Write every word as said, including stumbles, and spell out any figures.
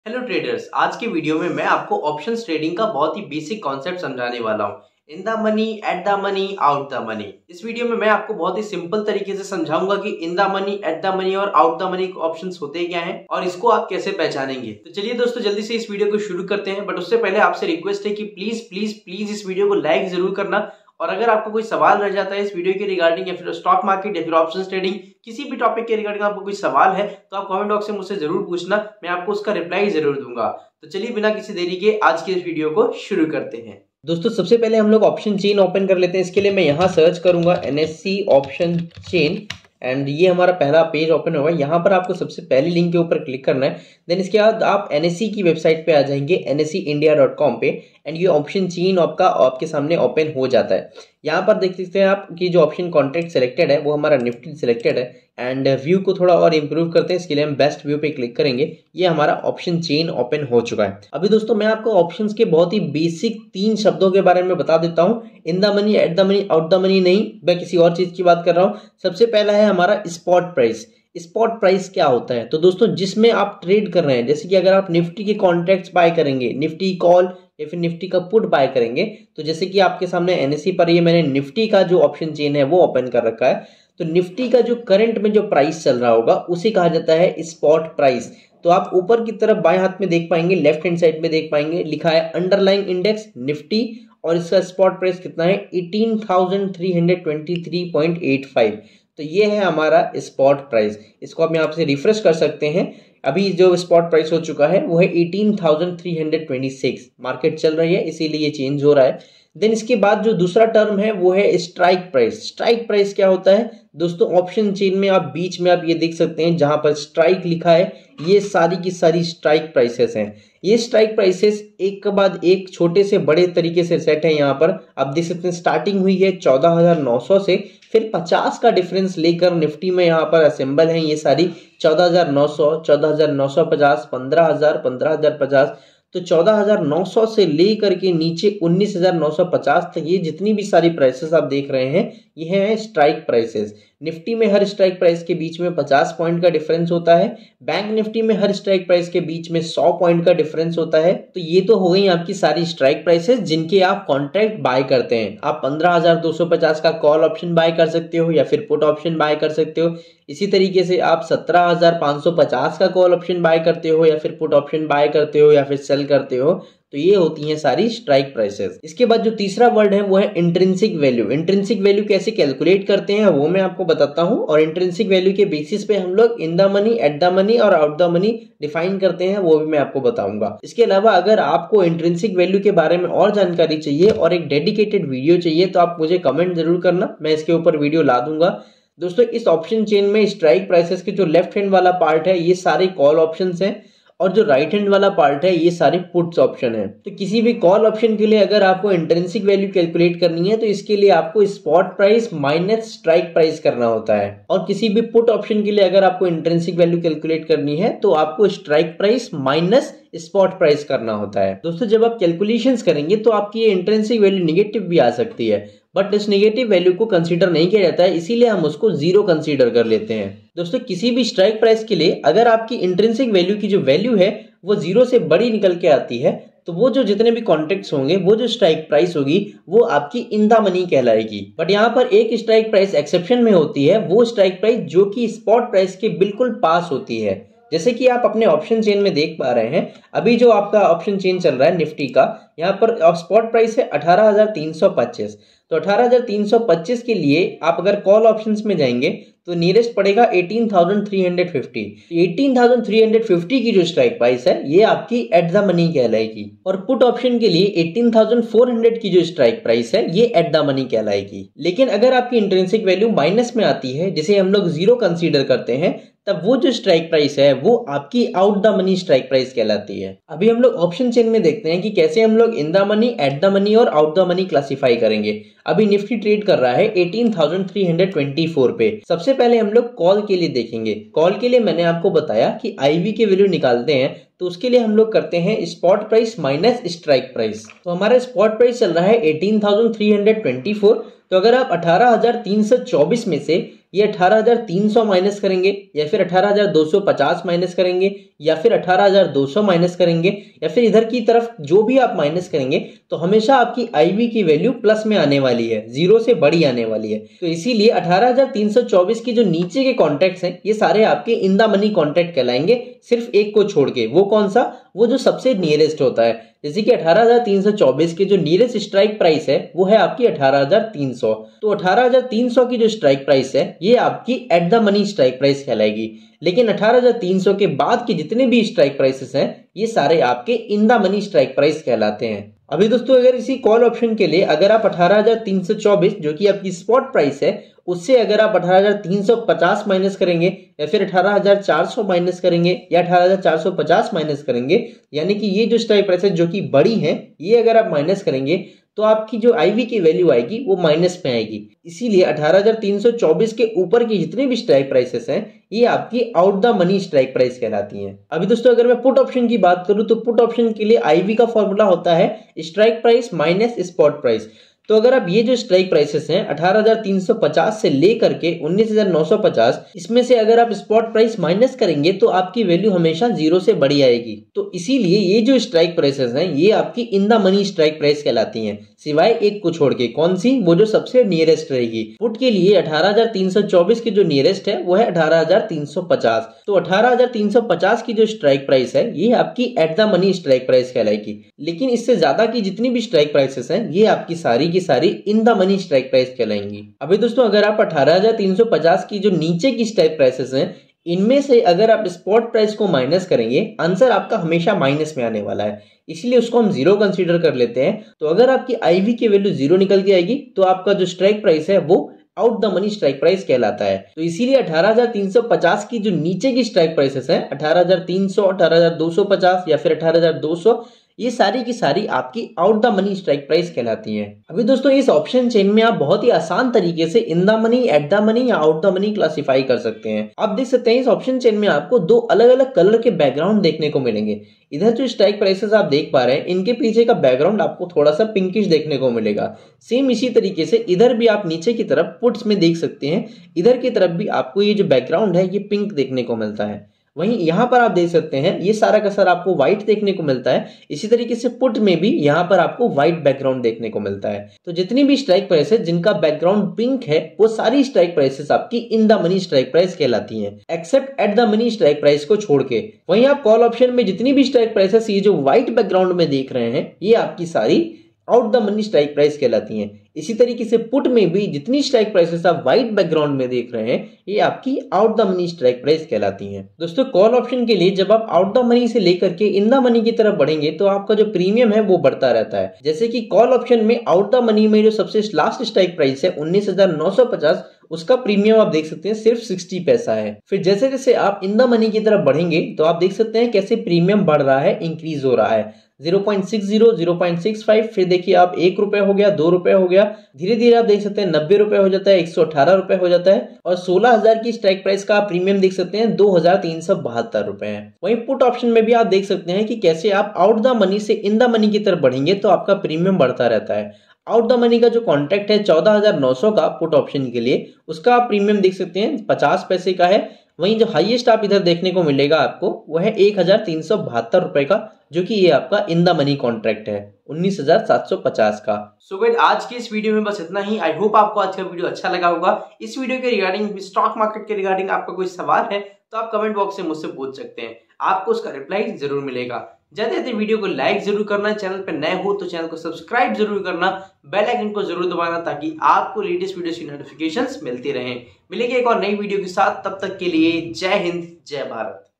Hello traders, आज के video में मैं आपको ऑप्शंस ट्रेडिंग का बहुत ही बेसिक कॉन्सेप्ट समझाने वाला हूँ। In the money, at the money, out the money. इस वीडियो में मैं आपको बहुत ही सिंपल तरीके से समझाऊंगा कि in the money, at the money और आउट द मनी ऑप्शंस होते क्या हैं और इसको आप कैसे पहचानेंगे। तो चलिए दोस्तों, जल्दी से इस वीडियो को शुरू करते हैं। बट उससे पहले आपसे रिक्वेस्ट है कि प्लीज प्लीज प्लीज इस वीडियो को लाइक जरूर करना। और अगर आपको कोई सवाल रह जाता है इस वीडियो के रिगार्डिंग या फिर स्टॉक मार्केट या फिर ऑप्शंस ट्रेडिंग, किसी भी टॉपिक के रिगार्डिंग आपको कोई सवाल है तो आप कमेंट बॉक्स में मुझसे जरूर पूछना, मैं आपको उसका रिप्लाई जरूर दूंगा। तो चलिए बिना किसी देरी के आज के इस वीडियो को शुरू करते हैं। दोस्तों, सबसे पहले हम लोग ऑप्शन चेन ओपन कर लेते हैं। इसके लिए मैं यहाँ सर्च करूंगा एनएससी ऑप्शन चेन एंड ये हमारा पहला पेज ओपन होगा। यहाँ पर आपको सबसे पहली लिंक के ऊपर क्लिक करना है। देन इसके बाद आप एनएससी की वेबसाइट पे आ जाएंगे, N S C India dot com पे, एंड ये ऑप्शन चेन आपका आपके सामने ओपन हो जाता है। यहाँ पर देख सकते हैं आप कि जो ऑप्शन कॉन्ट्रैक्ट सेलेक्टेड है वो हमारा निफ्टी सेलेक्टेड है। एंड व्यू को थोड़ा और इंप्रूव करते हैं, इसके लिए हम बेस्ट व्यू पे क्लिक करेंगे। ये हमारा ऑप्शन चेन ओपन हो चुका है। अभी दोस्तों मैं आपको ऑप्शंस के बहुत ही बेसिक तीन शब्दों के बारे में बता देता हूँ। In the money, at the money, out the money नहीं, मैं किसी और चीज की बात कर रहा हूँ। सबसे पहला है हमारा स्पॉट प्राइस। स्पॉट प्राइस क्या होता है? तो दोस्तों जिसमें आप ट्रेड कर रहे हैं, जैसे कि अगर आप निफ्टी के कॉन्ट्रैक्ट्स बाय करेंगे, निफ्टी कॉल या फिर निफ्टी का पुट बाय करेंगे, तो जैसे कि आपके सामने एनएससी पर ये मैंने निफ्टी का जो ऑप्शन चेन है वो ओपन कर रखा है। तो निफ्टी का जो करंट में जो प्राइस चल रहा होगा उसे कहा जाता है स्पॉट प्राइस। तो आप ऊपर की तरफ बाएं हाथ में देख पाएंगे, लेफ्ट हैंड साइड में देख पाएंगे, लिखा है अंडरलाइंग इंडेक्स निफ्टी और इसका स्पॉट प्राइस कितना है, eighteen thousand three hundred twenty three point eight five. तो ये है हमारा स्पॉट प्राइस। इसको आप यहाँ से रिफ्रेश कर सकते हैं। अभी जो स्पॉट प्राइस हो चुका है वो है eighteen thousand three hundred twenty six. Market चल रही है इसीलिए ये चेंज हो रहा है। देन इसके बाद जो दूसरा टर्म है वो है स्ट्राइक प्राइस। स्ट्राइक प्राइस क्या होता है दोस्तों? ऑप्शन चेन में आप बीच में आप ये देख सकते हैं जहां पर स्ट्राइक लिखा है, ये सारी की सारी स्ट्राइक प्राइसेस हैं। ये स्ट्राइक प्राइसेस एक के बाद एक छोटे से बड़े तरीके से सेट है। यहाँ पर आप देख सकते हैं स्टार्टिंग हुई है चौदह हजार नौ सौ से, फिर पचास का डिफरेंस लेकर निफ्टी में यहाँ पर असेंबल है ये सारी चौदह हजार नौ सौ, चौदह हजार नौ सौ पचास, पंद्रह हजार, पंद्रह हजार पचास। तो चौदह हजार नौ सौ से लेकर के नीचे उन्नीस हजार नौ सौ पचास तक ये जितनी भी सारी प्राइसेस आप देख रहे हैं ये हैं स्ट्राइक प्राइसेस। निफ्टी में हर स्ट्राइक प्राइस के बीच में पचास पॉइंट का डिफरेंस होता है। बैंक निफ्टी में हर स्ट्राइक प्राइस के बीच में सौ पॉइंट का डिफरेंस होता है। तो ये तो हो गई आपकी सारी स्ट्राइक प्राइसेस जिनके आप कॉन्ट्रैक्ट बाय करते हैं। आप पंद्रह हजार दो सौ पचास का कॉल ऑप्शन बाय कर सकते हो या फिर पुट ऑप्शन बाय कर सकते हो। इसी तरीके से आप सत्रह हजार पाँच सौ पचास का कॉल ऑप्शन बाय करते हो या फिर पुट ऑप्शन बाय करते हो या फिर सेल करते हो। तो ये होती हैं सारी स्ट्राइक प्राइसेस। इसके बाद जो तीसरा वर्ड है वो है इंट्रिंसिक वैल्यू। इंट्रिंसिक वैल्यू कैसे कैलकुलेट करते हैं वो मैं आपको बताता हूं, और इंट्रिंसिक वैल्यू के बेसिस पे हम लोग in the money, at the money और आउट द मनी डिफाइन करते हैं, वो भी मैं आपको बताऊंगा। इसके अलावा अगर आपको इंट्रिंसिक वैल्यू के बारे में और जानकारी चाहिए और एक डेडिकेटेड वीडियो चाहिए तो आप मुझे कमेंट जरूर करना, मैं इसके ऊपर वीडियो ला दूंगा। दोस्तों इस ऑप्शन चेन में स्ट्राइक प्राइसेस के जो लेफ्ट हैंड वाला पार्ट है ये सारे कॉल ऑप्शंस हैं और जो राइट हैंड वाला पार्ट है ये सारे पुट्स ऑप्शन है। तो किसी भी कॉल ऑप्शन के लिए अगर आपको इंट्रिंसिक वैल्यू कैलकुलेट करनी है तो इसके लिए आपको spot price minus strike price करना होता है, और किसी भी पुट ऑप्शन के लिए अगर आपको इंट्रिंसिक वैल्यू कैलकुलेट करनी है तो आपको strike price minus spot price करना होता है। दोस्तों जब आप कैलकुलेशंस करेंगे तो आपकी ये इंट्रिंसिक वैल्यू निगेटिव भी आ सकती है, बट इस नेगेटिव वैल्यू को कंसीडर नहीं किया जाता है, इसीलिए हम उसको जीरो कंसीडर कर लेते हैं। दोस्तों किसी भी स्ट्राइक प्राइस के लिए अगर आपकी इंट्रिंसिक वैल्यू की जो वैल्यू है वो जीरो से बड़ी निकल के आती है तो वो जो जितने भी कॉन्ट्रैक्ट्स होंगे, वो जो स्ट्राइक प्राइस होगी वो आपकी इन द मनी कहलाएगी। बट यहाँ पर एक स्ट्राइक प्राइस एक्सेप्शन में होती है, वो स्ट्राइक प्राइस जो कि स्पॉट प्राइस के बिल्कुल पास होती है। जैसे कि आप अपने ऑप्शन चेन में देख पा रहे हैं, अभी जो आपका ऑप्शन चेन चल रहा है निफ्टी का, यहाँ पर स्पॉट प्राइस है अठारह हजार तीन सौ पच्चीस। तो अठारह हजार तीन सौ पच्चीस के लिए आप अगर कॉल ऑप्शंस में जाएंगे तो नियरेस्ट पड़ेगा eighteen thousand three hundred fifty. Eighteen thousand three hundred fifty की जो स्ट्राइक प्राइस है ये आपकी एट द मनी कहलाएगी, और पुट ऑप्शन के लिए एटीन थाउजेंड फोर हंड्रेड की जो स्ट्राइक प्राइस है ये एट द मनी कहलाएगी। लेकिन अगर आपकी इंट्रिंसिक वैल्यू माइनस में आती है, जिसे हम लोग जीरो कंसीडर करते हैं, तब वो जो स्ट्राइक प्राइस है वो आपकी out the money strike price कहलाती है। अभी हम लोग ऑप्शन चेन में देखते हैं कि कैसे हम लोग in the money, at the money और आउट द मनी क्लासिफाई करेंगे। अभी निफ्टी ट्रेड कर रहा है eighteen thousand three hundred twenty four पे। सबसे पहले हम लोग कॉल के लिए देखेंगे। कॉल के लिए मैंने आपको बताया कि आईवी के वैल्यू निकालते हैं, तो उसके लिए हम लोग करते हैं spot price minus strike price. तो हमारा स्पॉट प्राइस चल रहा है eighteen thousand three hundred twenty four. तो अगर आप अठारह हजार तीन सौ चौबीस में से ये अठारह हज़ार तीन सौ माइनस करेंगे या फिर अठारह हज़ार दो सौ पचास माइनस करेंगे या फिर अठारह हज़ार दो सौ माइनस करेंगे या फिर इधर की तरफ जो भी आप माइनस करेंगे तो हमेशा आपकी आईवी की वैल्यू प्लस में आने वाली है, जीरो से बड़ी आने वाली है। तो इसीलिए अठारह हज़ार तीन सौ चौबीस की जो नीचे के कॉन्ट्रैक्ट्स हैं ये सारे आपके इन द मनी कॉन्ट्रैक्ट कहलाएंगे, सिर्फ एक को छोड़ के। वो कौन सा? वो जो सबसे नियरेस्ट होता है। जैसे कि अठारह हज़ार तीन सौ चौबीस के जो नियरेस्ट स्ट्राइक प्राइस है वो है आपकी अठारह हज़ार तीन सौ। तो अठारह हज़ार तीन सौ की जो स्ट्राइक प्राइस है ये आपकी at the money strike price कहलाएगी। लेकिन अठारह हज़ार तीन सौ के बाद के जितने भी स्ट्राइक प्राइसेस हैं ये सारे आपके in the money strike price कहलाते हैं। अभी दोस्तों अगर इसी कॉल ऑप्शन के लिए अगर आप अठारह हज़ार तीन सौ चौबीस जो कि आपकी स्पॉट प्राइस है उससे अगर आप अठारह हज़ार तीन सौ पचास माइनस करेंगे या फिर अठारह हज़ार चार सौ माइनस करेंगे या अठारह हज़ार चार सौ पचास माइनस करेंगे, यानी कि ये जो स्ट्राइक प्राइस है जो कि बड़ी है ये अगर आप माइनस करेंगे तो आपकी जो आईवी की वैल्यू आएगी वो माइनस में आएगी। इसीलिए अठारह हज़ार तीन सौ चौबीस के ऊपर की जितने भी स्ट्राइक प्राइसेस हैं ये आपकी out the money strike price कहलाती हैं। अभी दोस्तों अगर मैं पुट ऑप्शन की बात करूं तो पुट ऑप्शन के लिए आईवी का फॉर्मूला होता है strike price minus spot price. तो अगर आप ये जो स्ट्राइक प्राइसेस हैं अठारह हज़ार तीन सौ पचास से लेकर के उन्नीस हज़ार नौ सौ पचास, इसमें से अगर आप स्पॉट प्राइस माइनस करेंगे तो आपकी वैल्यू हमेशा जीरो से बड़ी आएगी। तो इसीलिए ये जो स्ट्राइक प्राइसेस हैं ये आपकी in the money strike price कहलाती हैं, सिवाय एक को छोड़ के। कौन सी? वो जो सबसे नियरेस्ट रहेगी। पुट के लिए अठारह हज़ार तीन सौ चौबीस की जो नियरेस्ट है वो है अठारह हज़ार तीन सौ पचास। तो अठारह हज़ार तीन सौ पचास की जो स्ट्राइक प्राइस है ये आपकी at the money strike price कहलाएगी। लेकिन इससे ज्यादा की जितनी भी स्ट्राइक प्राइसेस हैं ये आपकी सारी की सारी in the money strike price कहलाएंगी। अभी दोस्तों अगर आप अठारह हज़ार तीन सौ पचास की जो नीचे की स्ट्राइक प्राइसेस हैं इनमें से अगर आप स्पॉट प्राइस को माइनस करेंगे आंसर आपका हमेशा माइनस में आने वाला है, इसलिए उसको हम जीरो कंसीडर कर लेते हैं। तो अगर आपकी आईवी की वैल्यू जीरो निकल के आएगी तो आपका जो स्ट्राइक प्राइस है वो out the money strike price कहलाता है। तो इसीलिए अठारह हज़ार तीन सौ पचास की जो नीचे की स्ट्राइक प्राइसेस हैं अठारह हज़ार तीन सौ, अठारह हज़ार दो सौ पचास या फिर अठारह हज़ार दो सौ, ये सारी की सारी आपकी out the money strike price कहलाती हैं। अभी दोस्तों इस ऑप्शन चेन में आप बहुत ही आसान तरीके से in the money, at the money या आउट द मनी क्लासिफाई कर सकते हैं। आप देख सकते हैं इस ऑप्शन चेन में आपको दो अलग अलग कलर के बैकग्राउंड देखने को मिलेंगे। इधर जो स्ट्राइक प्राइसेस आप देख पा रहे हैं इनके पीछे का बैकग्राउंड आपको थोड़ा सा पिंकिश देखने को मिलेगा। सेम इसी तरीके से इधर भी आप नीचे की तरफ पुट्स में देख सकते हैं, इधर की तरफ भी आपको ये जो बैकग्राउंड है ये पिंक देखने को मिलता है। वहीं यहाँ पर आप देख सकते हैं ये सारा का सारा आपको व्हाइट देखने को मिलता है। इसी तरीके से पुट में भी यहाँ पर आपको व्हाइट बैकग्राउंड देखने को मिलता है। तो जितनी भी स्ट्राइक प्राइस है जिनका बैकग्राउंड पिंक है वो सारी स्ट्राइक प्राइसेस आपकी in the money strike price कहलाती हैं, except at the money strike price को छोड़ के। वहीं आप कॉल ऑप्शन में जितनी भी स्ट्राइक प्राइसेस ये जो व्हाइट बैकग्राउंड में देख रहे हैं ये आपकी सारी out the money strike price कहलाती हैं। इसी तरीके से पुट में भी जितनी स्ट्राइक प्राइसेस आप व्हाइट बैकग्राउंड में देख रहे हैं ये आपकी out the money strike price कहलाती हैं। दोस्तों कॉल ऑप्शन के लिए जब आप आउट द मनी से लेकर के इन द मनी की तरफ बढ़ेंगे तो आपका जो प्रीमियम है वो बढ़ता रहता है। जैसे कि कॉल ऑप्शन में आउट द मनी में जो सबसे लास्ट स्ट्राइक प्राइस है उन्नीस हज़ार नौ सौ पचास, उसका प्रीमियम आप देख सकते हैं सिर्फ साठ पैसा है। फिर जैसे जैसे आप इन द मनी की तरफ बढ़ेंगे तो आप देख सकते हैं कैसे प्रीमियम बढ़ रहा है, इंक्रीज हो रहा है। Zero point six zero, zero point six five, फिर देखिए आप एक रुपए हो गया, दो रुपए हो गया, धीरे धीरे आप देख सकते हैं नब्बे रुपए हो जाता है, एक सौ अठारह रुपए हो जाता है और सोलह हजार की स्ट्राइक प्राइस का आप प्रीमियम देख सकते हैं दो हजार तीन सौ बहत्तर रुपए है। वहीं पुट ऑप्शन में भी आप देख सकते हैं कि कैसे आप आउट द मनी से इन द मनी की तरफ बढ़ेंगे तो आपका प्रीमियम बढ़ता रहता है। आउट द मनी का जो कॉन्ट्रैक्ट है चौदह हजार नौ सौ का पुट ऑप्शन के लिए, उसका आप प्रीमियम देख सकते हैं पचास पैसे का है। वहीं जो हाईएस्ट आप इधर देखने को मिलेगा आपको वो है एक हजार तीन सौ बहत्तर रुपए का, जो कि ये आपका इन द मनी कॉन्ट्रैक्ट है उन्नीस हजार सात सौ पचास का। सो गाइस आज की इस वीडियो में बस इतना ही। आई होप आपको आज का वीडियो अच्छा लगा होगा। इस वीडियो के रिगार्डिंग, स्टॉक मार्केट के रिगार्डिंग आपका कोई सवाल है तो आप कमेंट बॉक्स से मुझसे पूछ सकते हैं, आपको उसका रिप्लाई जरूर मिलेगा। ज्यादा ज्यादा वीडियो को लाइक जरूर करना, चैनल पे नए हो तो चैनल को सब्सक्राइब जरूर करना, बेल आइकन को जरूर दबाना ताकि आपको लेटेस्ट वीडियोस की नोटिफिकेशंस मिलती रहें। मिलेंगे एक और नई वीडियो के साथ, तब तक के लिए जय हिंद, जय भारत।